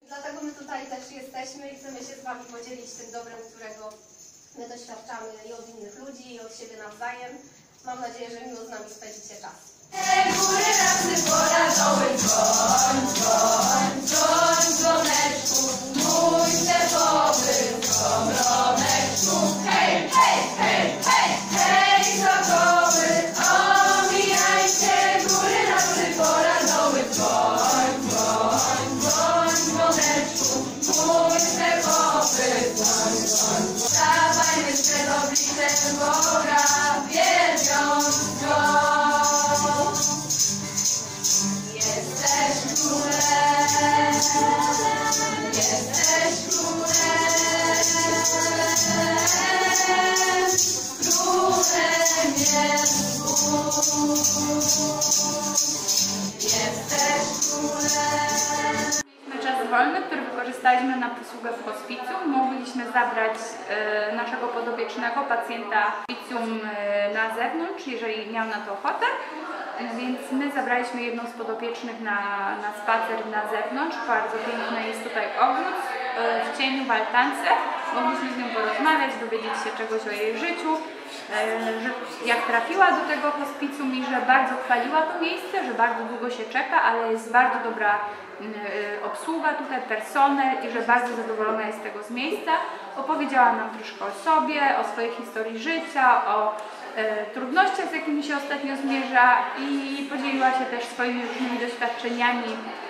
Dlatego my tutaj też jesteśmy i chcemy się z Wami podzielić tym dobrem, którego my doświadczamy i od innych ludzi, i od siebie nawzajem. Mam nadzieję, że miło z nami spędzicie czas. Góry rasy poradoły, dzwoń, dzwoń, dzwoń, dzwoneczku, mój stepowy dzwoneczku. Hej, hej, hej, hej, hej, sokoły, omijajcie, góry rasy poradoły, dzwoń, dzwoń, dzwoń, dzwoneczku, mój stepowy dzwoń, dzwoń. Dawajmy przed obliczem Boga, wielbiąc dzwoń. Jesteś królem, jesteś królem, królem jest Bóg. Jesteś królem. Mieliśmy czas wolny, który wykorzystaliśmy na posługę w hospicjum. Mogliśmy zabrać naszego podopiecznego pacjenta w hospicjum na zewnątrz, jeżeli miał na to ochotę. Więc my zabraliśmy jedną z podopiecznych na spacer na zewnątrz. Bardzo piękny jest tutaj ogród w cieniu, w altance. Mogliśmy z nią porozmawiać, dowiedzieć się czegoś o jej życiu, że jak trafiła do tego hospicjum i że bardzo chwaliła to miejsce, że bardzo długo się czeka, ale jest bardzo dobra obsługa tutaj, personel i że bardzo zadowolona jest z tego z miejsca. Opowiedziała nam troszkę o sobie, o swojej historii życia, o trudnościach, z jakimi się ostatnio zmierza i podzieliła się też swoimi różnymi doświadczeniami